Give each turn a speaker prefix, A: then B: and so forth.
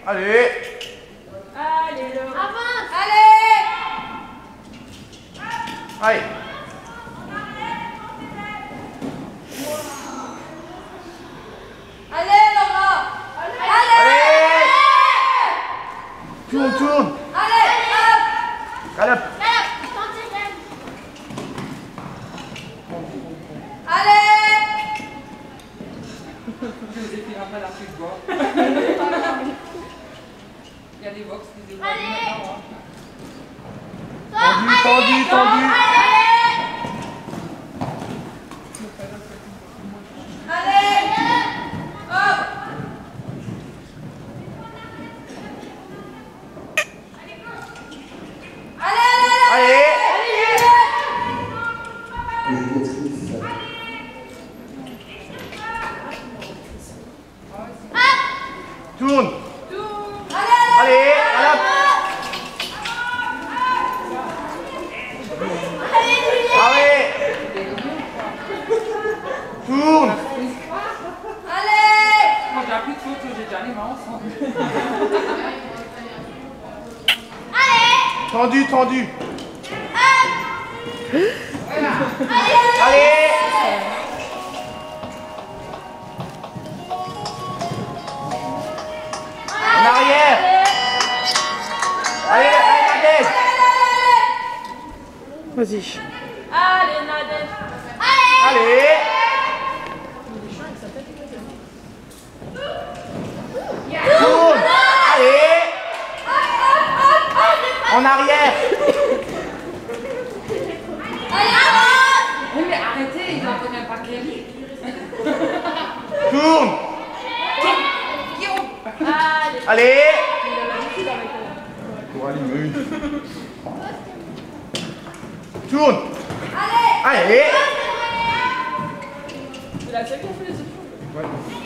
A: Allez.
B: Allez, le.
C: Avance. Allez.
A: Allez.
C: Allez, Laura.
A: Allez. Tourne, tourne.
C: Allez, hop.
A: Galope.
C: Allez.
B: Joséphine n'a pas la plus de bois. Il y a des box, des box.
A: Tendu, tendu, tendu.
C: Allez. Hop.
A: Allez. Tourne. Allez, galope. Allez. Tourne.
B: Moi j'ai plus de photos, j'ai déjà les mains ensemble.
A: Tendu, tendu. Allez. En arrière. Allez, allez, Nadège.
D: Vas-y.
B: Allez, Nadège.
A: Allez. Tourne. Allez. En arrière.
B: Mais arrêtez, il n'en connaît pas Kelly.
A: Tourne.
B: Allez.
A: Allez.
B: Il a l'habitude avec elle.
A: Tourne. Allez.
B: C'est la seule qui a fait les autres.
A: Ouais.